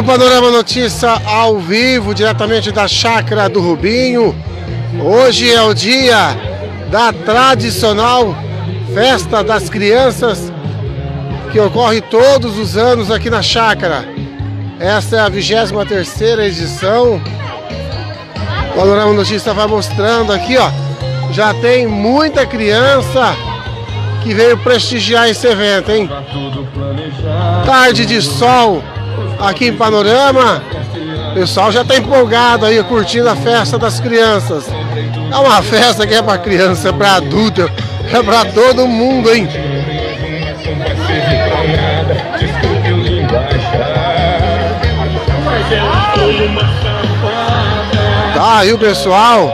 Panorama Notícia ao vivo, diretamente da Chácara do Rubinho. Hoje é o dia da tradicional Festa das Crianças, que ocorre todos os anos aqui na Chácara. Essa é a 23ª edição. O Panorama Notícia vai mostrando aqui, ó. Já tem muita criança que veio prestigiar esse evento, hein? Tarde de sol aqui em Panorama. O pessoal já está empolgado aí, curtindo a festa das crianças. É uma festa que é para criança, é para adulto, é para todo mundo, hein? Tá aí o pessoal.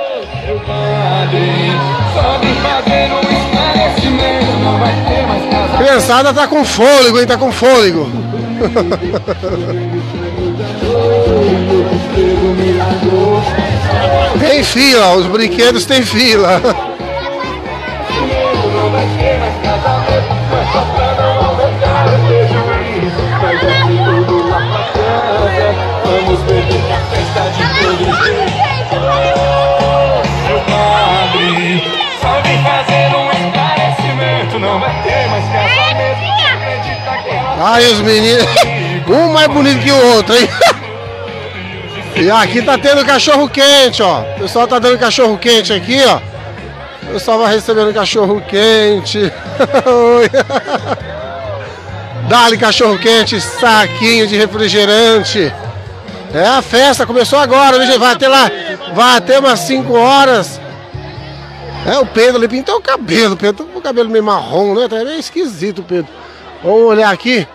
A criançada tá com fôlego, hein? Tá com fôlego. Tem fila, os brinquedos tem fila. Aí os meninos, um mais bonito que o outro, hein? E aqui tá tendo cachorro quente, ó. O pessoal tá dando cachorro quente aqui, ó. O pessoal vai recebendo cachorro quente. Dá-lhe cachorro quente, saquinho de refrigerante. É, a festa começou agora, né, gente? Vai até umas 5 horas. É, o Pedro ali pintou o cabelo, Pedro. Tá com o cabelo meio marrom, né? Tá meio esquisito, Pedro. Vamos olhar aqui.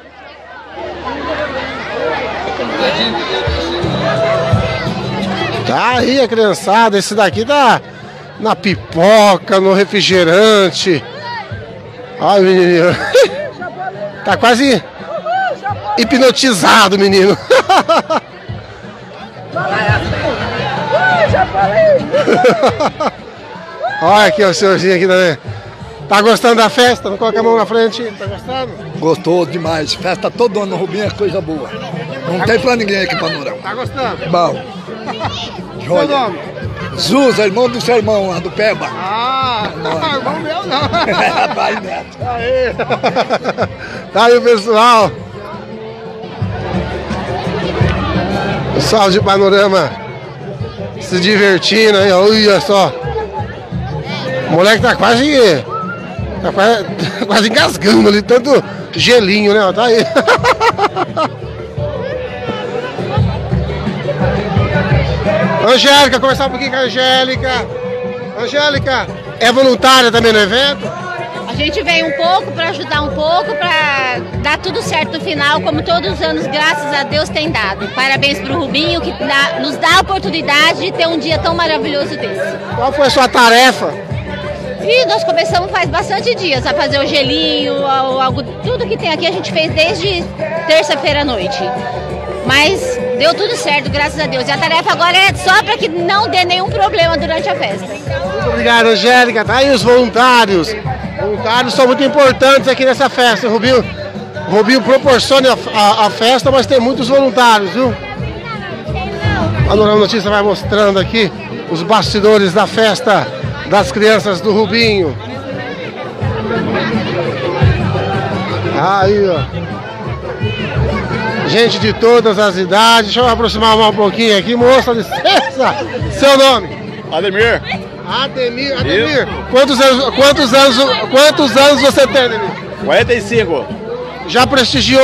Tá aí a criançada, esse daqui tá na pipoca, no refrigerante. Ai, menino. Tá quase hipnotizado, menino. Olha aqui o senhorzinho aqui também. Tá gostando da festa? Não coloca a mão na frente. Tá gostando? Gostou demais. Festa todo ano no Rubinho é coisa boa. Não tem pra ninguém aqui, Panorama. Tá gostando? Bom. Seu nome? Zuza, irmão do seu irmão lá do Peba. Ah, irmão meu não. Pai neto. Aí. Tá aí o pessoal. Pessoal de Panorama se divertindo aí, olha só. O moleque tá quase engasgando ali, tanto gelinho, né? Tá aí. Angélica, conversar um pouquinho com a Angélica. Angélica, é voluntária também no evento? A gente veio um pouco para ajudar um pouco, para dar tudo certo no final, como todos os anos, graças a Deus, tem dado. Parabéns para o Rubinho, que nos dá a oportunidade de ter um dia tão maravilhoso desse. Qual foi a sua tarefa? E nós começamos faz bastante dias a fazer o gelinho, tudo que tem aqui a gente fez desde terça-feira à noite. Mas deu tudo certo, graças a Deus. E a tarefa agora é só para que não dê nenhum problema durante a festa. Muito obrigado, Angélica. Tá aí os voluntários. Voluntários são muito importantes aqui nessa festa. O Rubinho proporciona a festa, mas tem muitos voluntários, viu? A Panorama Notícia vai mostrando aqui os bastidores da festa das crianças do Rubinho. Aí, ó. Gente de todas as idades. Deixa eu aproximar um pouquinho aqui, moça, licença. Seu nome? Ademir. Ademir. Quantos anos você tem, Ademir? 45. Já prestigiou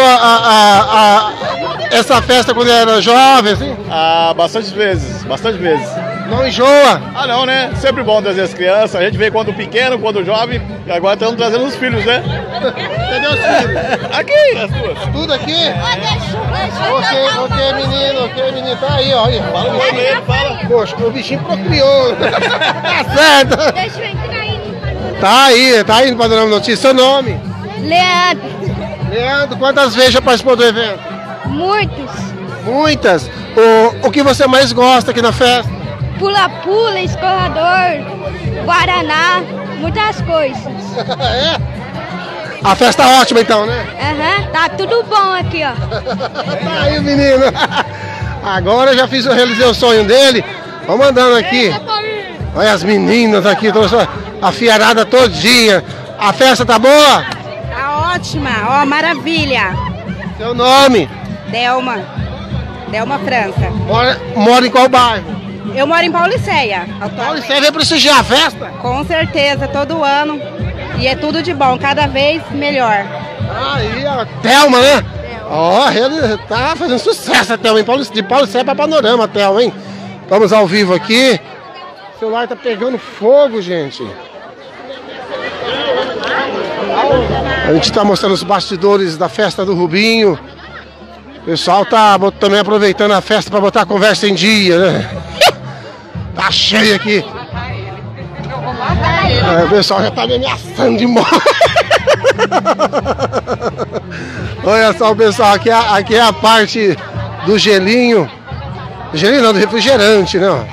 essa festa quando era jovem, assim? Ah, bastante vezes. Não enjoa? Ah, não, né? Sempre bom trazer as crianças. A gente veio quando pequeno, quando jovem, e agora estamos trazendo os filhos, né? Cadê os filhos? Aqui, as duas. Tudo aqui? Ok, menino. Tá aí, ó. Fala com ele, fala. Poxa, o bichinho procriou. Tá certo. Deixa eu entrar aí no Tá aí no Panorama Notícia. Seu nome? Leandro, quantas vezes já participou do evento? Muitas. O que você mais gosta aqui na festa? Pula-pula, escorrador, guaraná, muitas coisas. É? A festa é ótima então, né? Aham, tá tudo bom aqui, ó. Tá aí o menino. Agora eu já realizei o sonho dele. Vamos andando aqui. Olha as meninas aqui, a fiarada todinha. A festa tá boa? Tá ótima, ó, maravilha. Seu nome? Delma França. Mora em qual bairro? Eu moro em Pauliceia. Pauliceia veio prestigiar a festa? Com certeza, todo ano. E é tudo de bom, cada vez melhor. Aí, a Thelma, né? Ó, ele tá fazendo sucesso a Thelma, de Pauliceia pra Panorama, a Thelma, hein? Vamos ao vivo aqui. O celular tá pegando fogo, gente. A gente tá mostrando os bastidores da festa do Rubinho. O pessoal tá também aproveitando a festa para botar a conversa em dia, né? Tá cheio aqui. O pessoal já tá me ameaçando de morte. Olha só, o pessoal, aqui é a parte do gelinho. Gelinho não, do refrigerante, né?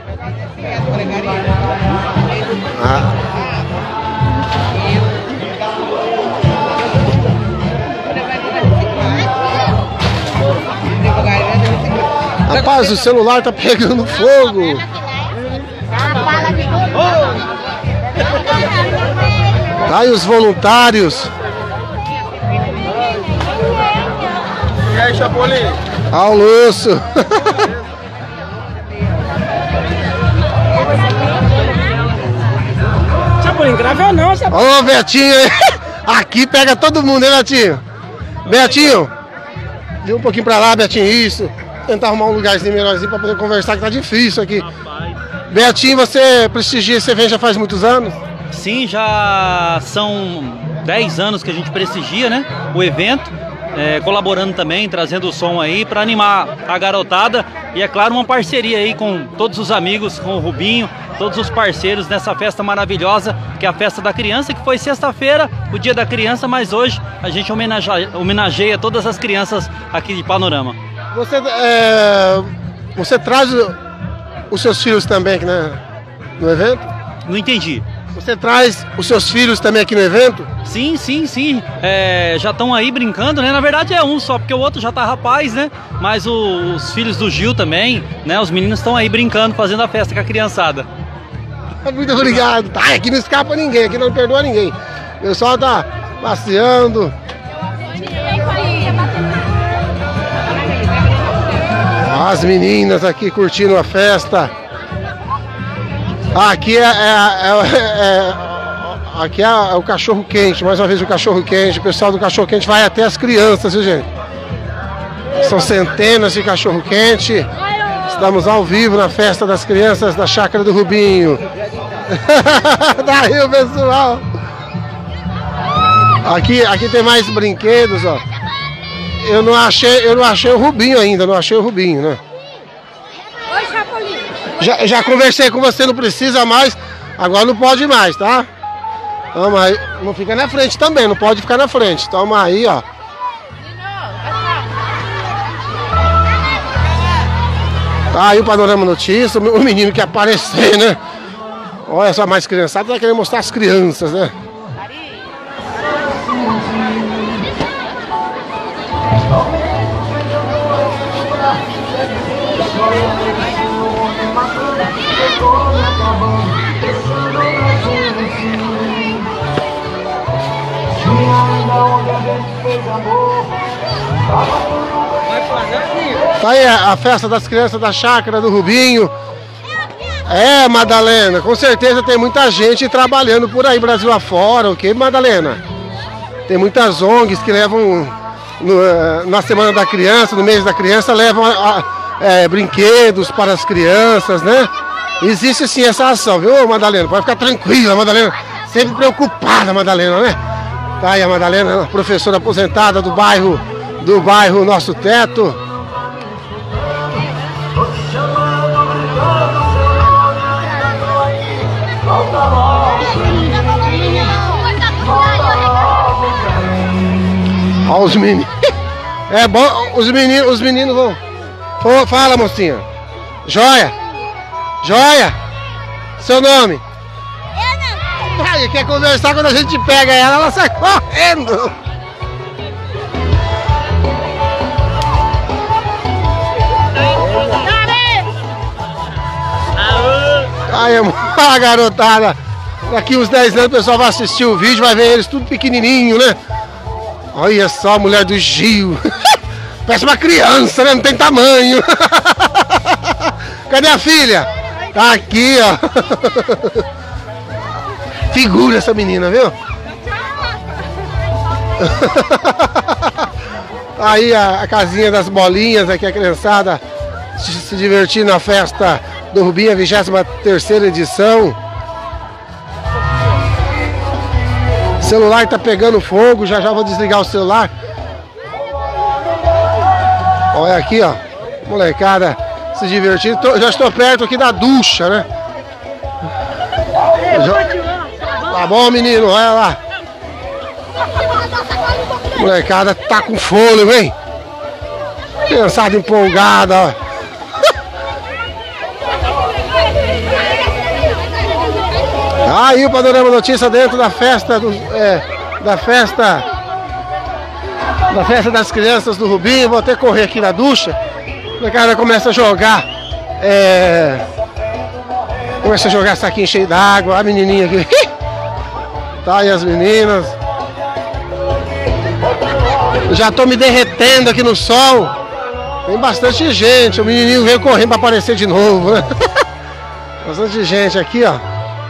Rapaz, o celular tá pegando fogo. Tá aí os voluntários. E aí, Chapolin? Ao Lúcio. Chapolin, grava não, Chapolin. Ô, Betinho. Aqui pega todo mundo, hein, Betinho? Betinho. Dê um pouquinho pra lá, Betinho, isso. Tentar arrumar um lugarzinho melhorzinho pra poder conversar, que tá difícil aqui. Betinho, você prestigia esse evento já faz muitos anos? Sim, já são 10 anos que a gente prestigia, né, o evento, colaborando também, trazendo o som aí para animar a garotada e, é claro, uma parceria aí com todos os amigos, com o Rubinho, todos os parceiros nessa festa maravilhosa, que é a Festa da Criança, que foi sexta-feira, o Dia da Criança, mas hoje a gente homenageia todas as crianças aqui de Panorama. Você traz os seus filhos também aqui no evento? Não entendi. Você traz os seus filhos também aqui no evento? Sim. Já estão aí brincando, né? Na verdade é um só, porque o outro já tá rapaz, né? Mas os filhos do Gil também, né? Os meninos estão aí brincando, fazendo a festa com a criançada. Muito obrigado. Tá, aqui não escapa ninguém, aqui não perdoa ninguém. O pessoal tá passeando. As meninas aqui curtindo a festa. Aqui aqui é o cachorro quente, mais uma vez o cachorro quente. O pessoal do cachorro quente vai até as crianças, viu, gente? São centenas de cachorro quente. Estamos ao vivo na festa das crianças da Chácara do Rubinho. Daí o pessoal. Aqui tem mais brinquedos, ó. Eu não achei o Rubinho ainda, não achei o Rubinho, né? Oi, Chapolin. Já conversei com você, não precisa mais. Agora não pode mais, tá? Toma aí. Não fica na frente também, não pode ficar na frente. Toma aí, ó. Tá aí o Panorama Notícias, o menino quer aparecer, né? Olha só, mais criançada, tá querendo mostrar as crianças, né? Tá aí a festa das crianças da Chácara do Rubinho. É, Madalena, com certeza tem muita gente trabalhando por aí, Brasil afora, ok, Madalena? Tem muitas ONGs que levam, na Semana da Criança, no mês da criança, levam brinquedos para as crianças, né? Existe sim essa ação, viu, Madalena? Pode ficar tranquila, Madalena. Sempre preocupada, Madalena, né? Tá aí a Madalena, professora aposentada do bairro Nosso Teto. Olha os meninos. É bom, os meninos vão. Fala, mocinha. Joia. Seu nome? Eu não. Olha, quer conversar, quando a gente pega ela, ela sai correndo. Aí, a garotada. Daqui uns 10 anos o pessoal vai assistir o vídeo, vai ver eles tudo pequenininho, né? Olha só a mulher do Gil. Parece uma criança, né? Não tem tamanho. Cadê a filha? Tá aqui, ó. Figura essa menina, viu? Aí a casinha das bolinhas, aqui a criançada se divertindo na festa do Rubinho, a 23ª edição. O celular tá pegando fogo, já vou desligar o celular. Olha aqui, ó, molecada se divertindo. Já estou perto aqui da ducha, né? Tá bom, menino, olha lá. Molecada tá com fôlego, hein? Criançada empolgada, ó. Aí o Panorama Notícia dentro da festa da festa das crianças do Rubinho. Vou até correr aqui na ducha. O cara começa a jogar saquinho cheio d'água. A menininha aqui. Tá aí as meninas. Já tô me derretendo aqui no sol. Tem bastante gente. O menininho veio correndo para aparecer de novo, né? Bastante gente aqui, ó.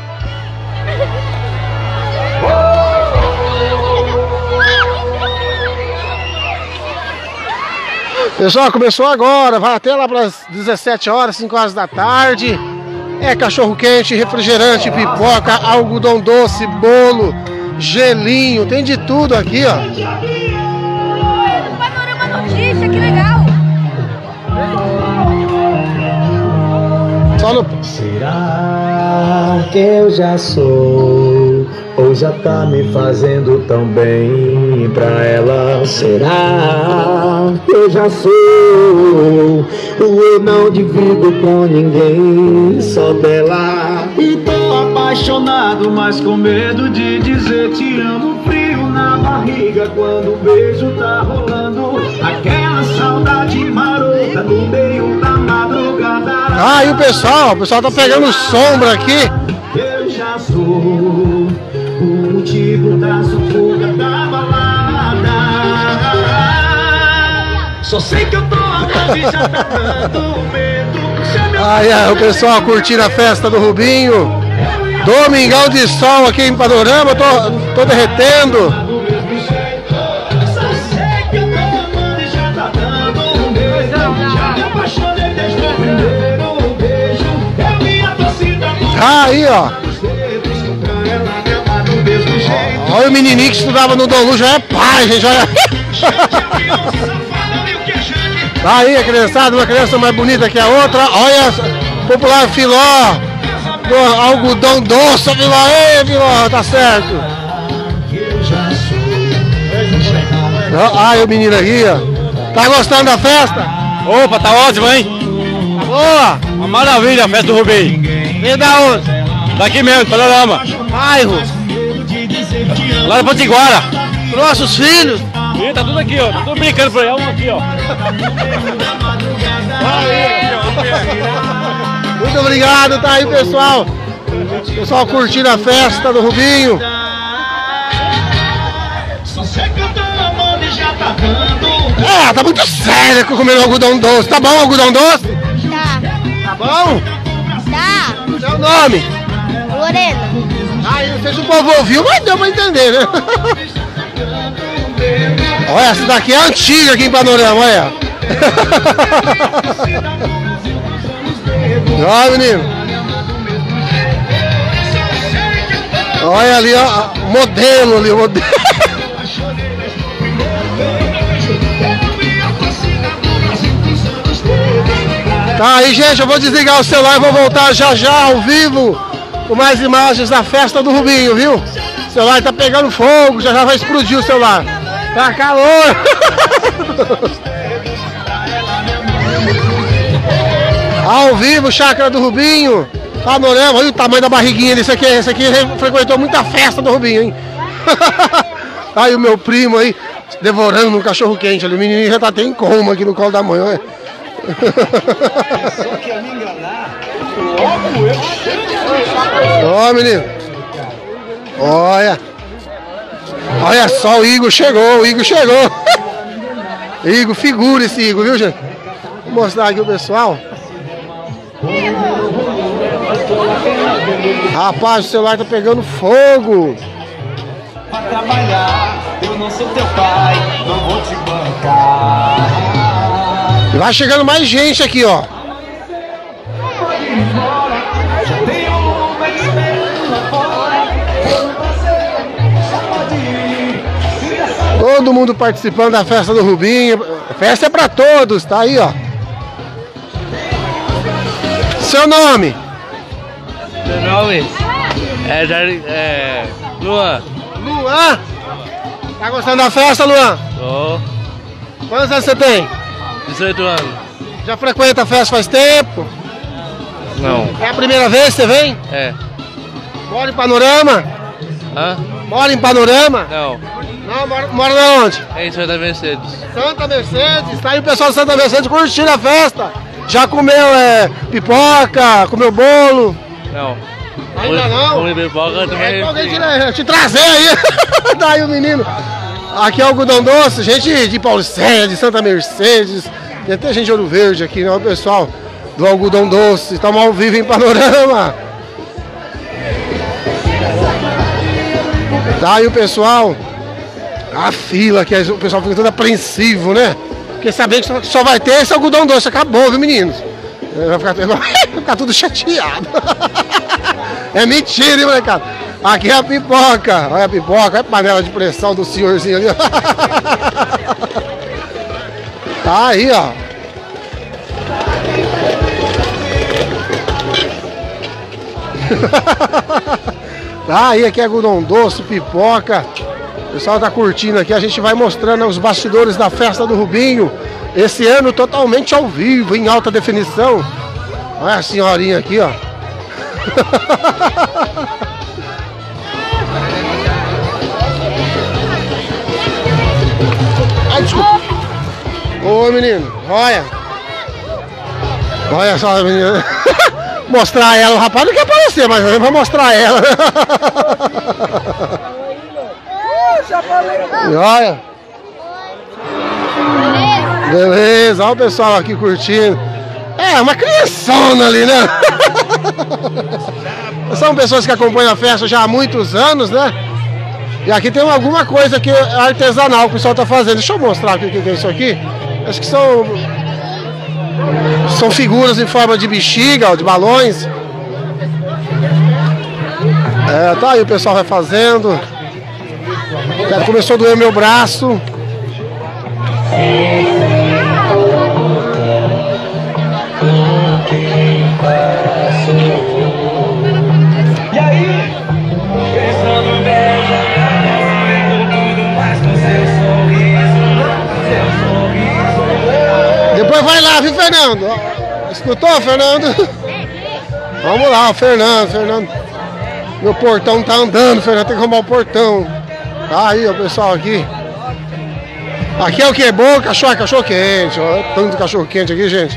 Pessoal, começou agora, vai até lá para as 17 horas, 5 horas da tarde. É cachorro quente, refrigerante, pipoca, algodão doce, bolo, gelinho, tem de tudo aqui, ó. Panorama Notícia, que legal! Só no... Será que eu já sou, ou já tá me fazendo tão bem pra ela? Será que eu já sou, ou eu não divido com ninguém, só dela? E tô apaixonado, mas com medo de dizer te amo. Frio na barriga quando o beijo tá rolando, aquela saudade marota no meio da madrugada. Ah, e o pessoal tá pegando sombra aqui. Eu já sou o motivo da sua fuga da balada. Só sei que eu tô amando e já tá dando medo. Aí, o pessoal curtindo a festa do Rubinho. Domingão de sol aqui em Panorama, tô derretendo. Aí, ó. Olha o menininho que estudava no Dom Lu, já é pai, gente, olha. Tá aí a criançada, uma criança mais bonita que a outra. Olha, popular filó, do algodão doce, filó. Ei, filó, tá certo. Aí o menino aqui, ó. Tá gostando da festa? Opa, tá ótimo, hein? Boa! Uma maravilha a festa do Rubinho. Vem da onde? Daqui mesmo, Panorama. Bairro. Lá da Potiguara. Nossos filhos. Ih, tá tudo aqui, ó. Tá tudo brincando por aí. Um aqui, ó. Muito obrigado, tá aí, pessoal. Pessoal curtindo a festa do Rubinho. Tá muito sério comendo algodão doce. Tá bom algodão doce? Tá. Tá bom? Tá. Seu nome? Lorena. Não sei se o povo ouviu, mas deu pra entender, né? Olha, essa daqui é antiga aqui em Panorama, olha. Olha, menino. Olha ali, ó, modelo ali, o modelo. Tá aí, gente, eu vou desligar o celular e vou voltar já ao vivo com mais imagens da festa do Rubinho, viu? O celular tá pegando fogo, já vai explodir o celular. Tá calor. Ao vivo, Chácara do Rubinho. Panorama, olha o tamanho da barriguinha desse aqui. Esse aqui frequentou muita festa do Rubinho, hein? Aí o meu primo aí, devorando um cachorro quente ali. O menininho já tá até em coma aqui no colo da mãe, olha. Só quer me enganar. Ó, menino. Olha. Olha só, o Igor chegou, Igor, figura esse Igor, viu, gente? Vou mostrar aqui o pessoal. Rapaz, o celular tá pegando fogo. Pra trabalhar, eu não sou teu pai, não vou te bancar. E vai chegando mais gente aqui, ó. Já tenho uma esperando lá fora. Todo mundo participando da festa do Rubinho. A festa é pra todos, tá aí, ó. Seu nome? Meu nome é Luan. Luan? Tá gostando da festa, Luan? Tô. Quantos anos você tem? 18 anos. Já frequenta a festa faz tempo? Não. É a primeira vez que você vem? É. Mora em Panorama? Hã? Mora em Panorama? Não. Não, mora na onde? É em Santa Mercedes. Santa Mercedes, tá aí o pessoal de Santa Mercedes curtindo a festa. Já comeu pipoca, comeu bolo? Não. Ainda não? Comi pipoca também. Alguém te trazer aí. Daí o menino. Aqui é algodão doce, gente de Paulicéia, de Santa Mercedes. Tem até gente de Ouro Verde aqui, né? O pessoal do algodão doce. Estamos ao vivo em Panorama. Daí o pessoal. A fila, que o pessoal fica todo apreensivo, né? Porque sabendo que só vai ter esse algodão doce. Acabou, viu, meninos? Vai ficar tudo chateado. É mentira, hein, molecada? Aqui é a pipoca. Olha a pipoca, olha a panela de pressão do senhorzinho ali. Tá aí, ó. Tá aí, aqui é algodão doce, pipoca. O pessoal tá curtindo aqui, a gente vai mostrando os bastidores da festa do Rubinho. Esse ano totalmente ao vivo, em alta definição. Olha a senhorinha aqui, ó. Ai, desculpa. Ô, menino, olha. Olha só a menina. Mostrar ela, o rapaz não quer aparecer, mas vai mostrar ela. E olha. Beleza, olha o pessoal aqui curtindo. É, uma criançona ali, né? São pessoas que acompanham a festa já há muitos anos, né? E aqui tem alguma coisa que é artesanal que o pessoal tá fazendo. Deixa eu mostrar aqui o que é isso aqui. Acho que são figuras em forma de bexiga, de balões. É, tá aí o pessoal vai fazendo. Começou a doer meu braço. E aí? Pensando bem, tudo mais com seu sorriso. Depois vai lá, viu, Fernando? Escutou, Fernando? Vamos lá, Fernando. Meu portão tá andando, Fernando, tem que arrumar o portão. Tá aí, ó, pessoal, aqui. Aqui é o que é bom? Cachorro quente, ó. Tanto cachorro quente aqui, gente.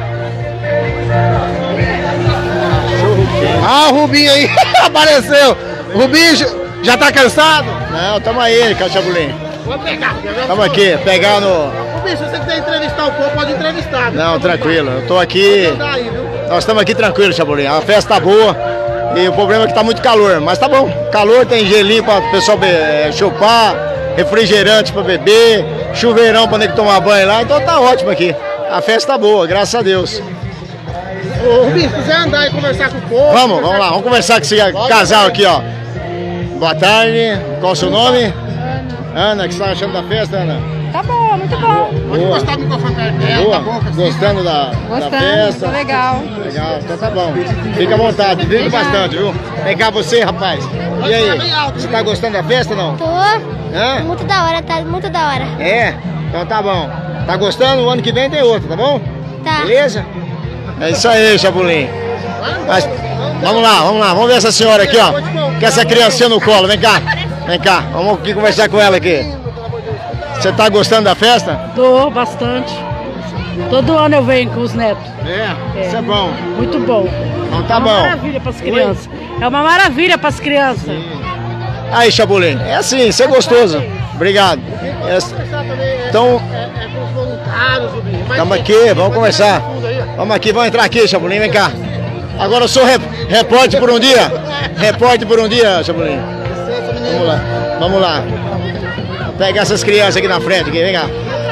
Ah, o Rubinho aí apareceu. O Rubinho já tá cansado? Não, tamo aí, Cachabulim. Vou pegar. Tamo aqui, pegar no... Rubinho, se você quiser entrevistar o povo, pode entrevistar. Viu? Não, tranquilo, eu tô aqui... Nós estamos aqui tranquilo, Chabulim. A festa tá boa. E o problema é que tá muito calor, mas tá bom. Calor, tem gelinho para o pessoal chupar, refrigerante para beber, chuveirão para nego tomar banho lá, então tá ótimo aqui. A festa tá boa, graças a Deus. Ô, Rubinho, se quiser andar e conversar com o povo... Vamos lá, vamos conversar com esse casal aqui, ó. Boa tarde, qual o seu nome? Ana, o que você tá achando da festa, Ana? Tá bom, muito bom. Pode encostar o microfone perto dela, Boa. tá bom? Gostando da festa? Tá legal. Legal, então tá bom. Fica à vontade, brinca bastante, viu? Vem cá você, rapaz. E aí, você tá gostando da festa ou não? Tô. Hã? Muito da hora, tá muito da hora. É? Então tá bom. Tá gostando? O ano que vem tem outro, tá bom? Tá. Beleza? É isso aí, Chabulim. Mas Vamos lá, vamos ver essa senhora aqui, ó. Com essa criancinha no colo, vem cá. Vem cá, vamos aqui conversar com ela aqui. Você tá gostando da festa? Tô, bastante. Todo ano eu venho com os netos. Isso é bom. Muito bom. Então tá bom. É uma maravilha para as crianças. É uma maravilha para as crianças. Aí, Chapolin, é assim, isso é gostoso. Obrigado. Então, estamos aqui, vamos conversar. Vamos aqui, vamos entrar aqui, Chapolin, vem cá. Agora eu sou repórter por um dia. Repórter por um dia, Chapolin. Vamos lá. Vou pegar essas crianças aqui na frente, aqui, vem cá.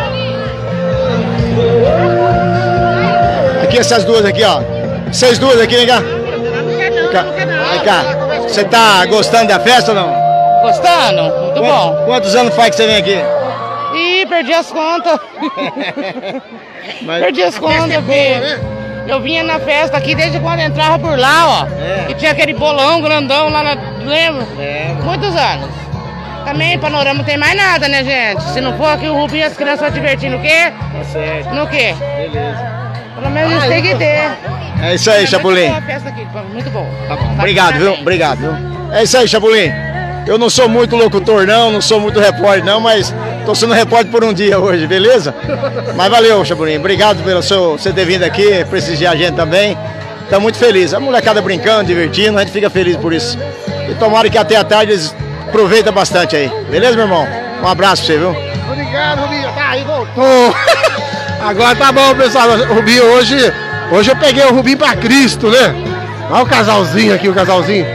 Aqui essas duas aqui, ó. Vocês duas aqui, vem cá. Vem cá. Você tá gostando da festa ou não? Gostando? Muito bom. Quantos anos faz que você vem aqui? Ih, perdi as contas. Perdi as contas, filho. Eu vinha na festa aqui desde quando entrava por lá, ó. E tinha aquele bolão grandão lá, lembra? Muitos anos. Também Panorama não tem mais nada, né, gente? Se não for aqui o Rubinho, as crianças vão divertir no quê? Tá certo. No quê? Beleza. Pelo menos isso tem que ter. É isso aí, Chapolin. Festa aqui, muito bom. Tá bom. Obrigado, viu? Obrigado, viu? É isso aí, Chapolin. Eu não sou muito locutor, não sou muito repórter, não, mas tô sendo repórter por um dia hoje, beleza? Mas valeu, Chapolin. Obrigado pelo você ter vindo aqui, prestigiar a gente também. Estamos muito felizes. A molecada brincando, divertindo, a gente fica feliz por isso. E tomara que até a tarde eles aproveitem bastante aí. Beleza, meu irmão? Um abraço pra você, viu? Obrigado, Rubinho. Tá aí, voltou. Agora tá bom, pessoal. Rubinho, hoje eu peguei o Rubinho pra Cristo, né? Olha o casalzinho aqui, o casalzinho.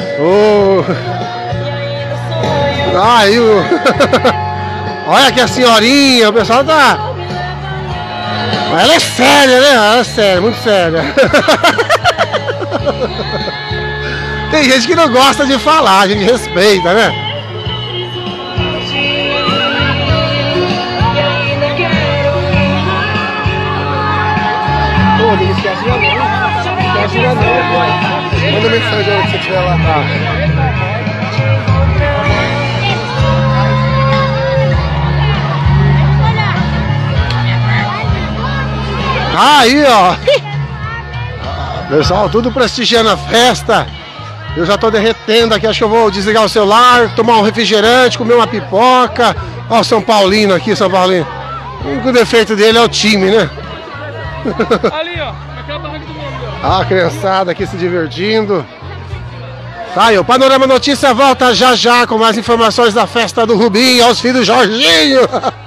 Aí, olha aqui a senhorinha, o pessoal tá... Ela é séria, né? Ela é séria, muito séria. Tem gente que não gosta de falar, a gente respeita, né? Pô, não esquece de não. Esquece de não, pô. Manda mensagem aí se você estiver lá, tá? Aí, ó. Pessoal, tudo prestigiando a festa. Eu já tô derretendo aqui, acho que eu vou desligar o celular, tomar um refrigerante, comer uma pipoca. Ó o São Paulino aqui, São Paulino. O único defeito dele é o time, né? Ali, ó. Aquela barraca do mundo. A criançada aqui se divertindo. Tá aí, o Panorama Notícia volta já com mais informações da festa do Rubinho, aos filhos do Jorginho.